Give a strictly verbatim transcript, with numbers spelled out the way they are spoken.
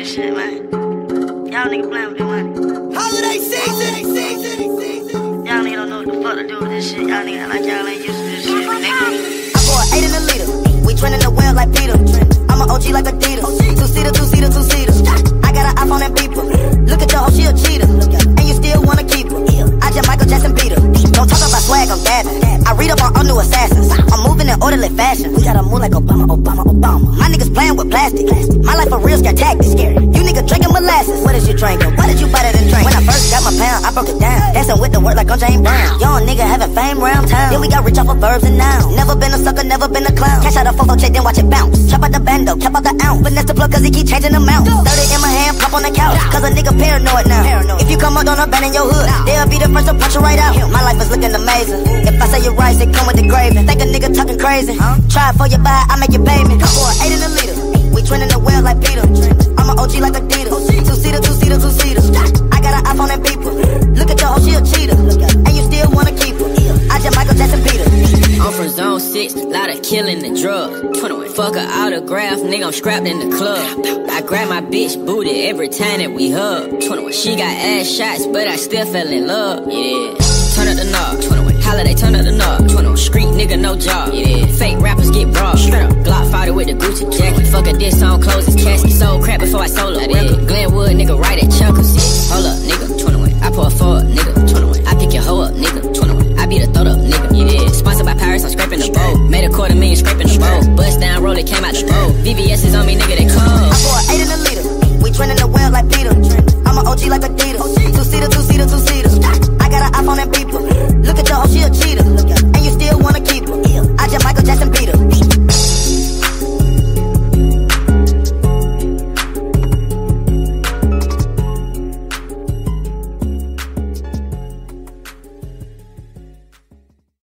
this shit, man. Y'all niggas playing with the money. Holiday season, season, season. Y'all niggas don't know what the fuck to do with this shit. Y'all niggas act like y'all ain't used to this shit, nigga. I pour an eight in a liter. We trending the well like Peter. I'm an O G like Adidas. Two-seater, two-seater, two-seater. I got an iPhone and beeper. Look at your hoe, she a cheater. And you still wanna keep her. I just Michael Jackson beat her. Don't talk about swag, I'm dabbing. I read up on all new assassins. I'm moving in orderly fashion. We gotta move like Obama, Obama, Obama. My niggas playing with plastic. My life a real scare tactic. You niggas drinking molasses. What is you drinking? Why did you buy that in drink? When I first got my pound, I broke it down. Dancing with the word like I'm James Brown. Young nigga having fame round town. Then we got rich off of verbs and nouns. Never been a sucker, never been a clown. Cash out a photo check, then watch it bounce. Chop out the bando, cap out the ounce. Finesse the plug cause he keep changing the amount. thirty in my hand, pop on the couch. Cause a nigga paranoid now. If you come out on a band in your hood, they'll be the first to punch you right out. My life is looking amazing. If I say you're right, it come with the gravy. Think a nigga talking crazy. Try it for your buy, I make you pay me. For an eight in a liter. We trending the well like Peter. I'm an O G like Adidas. Two-seater, two-seater, two-seater. I got an iPhone and beeper. Look at your hoe, she a cheater. And you still wanna keep her. I just Michael Jackson Peter. I'm from zone six, lot of killing and drugs. twenty-one Fuck a autograph, nigga, I'm scrapped in the club. I grab my bitch booty every time that we hug. twenty-one She got ass shots, but I still fell in love. Yeah. Turn up the knob. twenty-one Holiday, turn up the knob. twenty-one Street nigga, no job. Yeah. Fake rappers get broad. Straight up. Glock fighter with the Gucci jacket. Fuck a diss on close his casket. Sold crap before I sold a record. Glenwood nigga, right at Chuckers. Hold up, nigga. twenty-one I pour a four up, nigga. twenty-one I pick your hoe up, nigga. twenty-one I beat a throat up, nigga. Yeah. Sponsored by Paris, I'm scraping the bowl. Made a quarter million scraping the bowl. Bust down, roll it, came out the bowl. V V